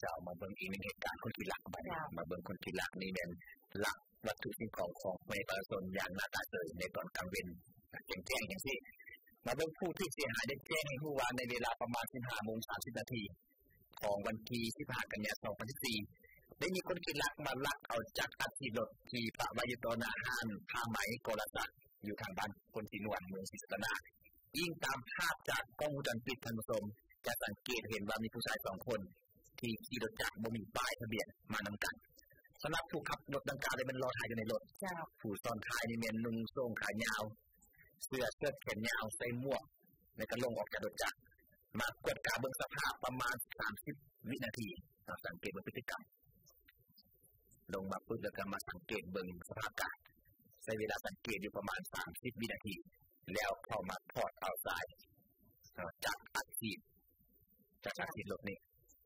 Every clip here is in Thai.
จะเอามาเบิ่งอีกหนึ่งเหตุการณ์คนที่ลักมาเบิ่งคนที่ลักนี่เป็นลักวัตถุสิ่งของในประชาชนอย่างหน้าตาเฉยในตอนกลางวันแจ้งๆอย่างที่มาเบิ่งผู้ที่เสียหายได้แจ้งให้รู้ว่าในเวลาประมาณ 15:30 นาทีของวันที่15 กันยายน 2024ได้มีคนที่ลักมาลักเอาจักรอัดที่รถที่ปะไว้อยู่ต่อหน้าห้างผ้าไหมโกลสักอยู่ทางบ้านคนที่นวลเมืองศรีสัตนายิ่งตามภาพจากกล้องวงจรปิดท่านผู้ชมจะสังเกตเห็นว่ามีผู้ชาย2คนที่ขี่รถจักรบ่มีป้ายทะเบียนมานำกันสำหรับผู้ขับรถดังกล่าวได้เป็นรอท้ายอยู่ในรถผู้ซ้อนท้ายนี่แม่นนุ่งทรงขายาวเสื้อเชิ้ตแขนยาวใส่หมวกแล้วก็ลงออกจากรถจักรมากวดกาเบิ่งสภาพประมาณ30วินาทีสังเกตพฤติกรรมลงมาปุ๊บแล้วก็มาสังเกตเบิ่งสภาพการใช้เวลาสังเกตอยู่ประมาณ30วินาทีแล้วเข้ามาถอดเอาสายจับอัดฉีดรถนี่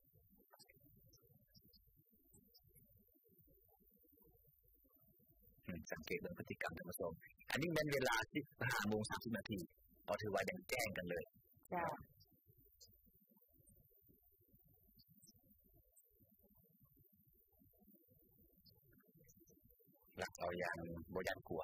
สังเกตเรื่องพฤติกรรมท่านผู้ชมอันนี้เป็นเวลา 15:30 นาทีก็ถือว่ายังแจ้งกันเลยหลักเอาอย่างบ่ยันกลัว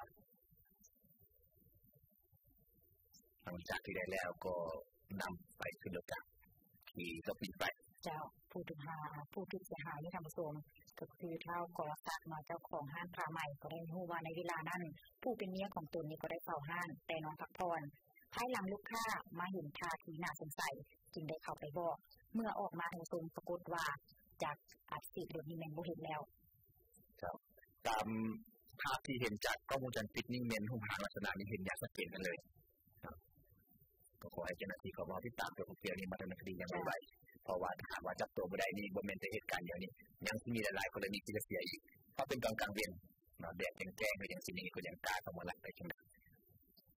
หลังจากที่ได้แล้วก็นำไปขึ้นรถจักรขี่ก็ปิดไปเจ้าผู้ที่เสียหายที่ทำส่วนก็คือเท่ากรศักดิ์เจ้าของห้างผ้าไหมก็ได้รู้ว่าในเวลานั้นผู้เป็นเมียของตนนี้ก็ได้เฝ้าห้างแต่นอนพักผ่อนภายหลังลูกค้ามาเห็นท่าทีน่าสงสัยจึงได้เข้าไปบอกเมื่อออกมาทางทรงปรากฏว่าจากอัดฉีดรถนี่แม่นบ่เห็นแล้วครับตามภาพที่เห็นจากกล้องวงจรปิดนี่แม่นรูปร่างลักษณะนี้เห็นอย่างชัดเจนกันเลยก็ขอให้เจ้าหน้าที่เขามาติดตามตัวผู้เกี่ยวนี้มาดำเนินคดีอย่างไวๆเพราะว่าถ้าว่าจับตัวบ่ได้นี่บ่แม่นแต่เหตุการณ์เดียวนี้ยังสิมีหลายๆกรณีที่จะเสียอีกเพราะเป็นตอนกลางวันแดดแจ้งๆก็ยังสิมีคนยังกล้าเข้ามาลักไปจังได๋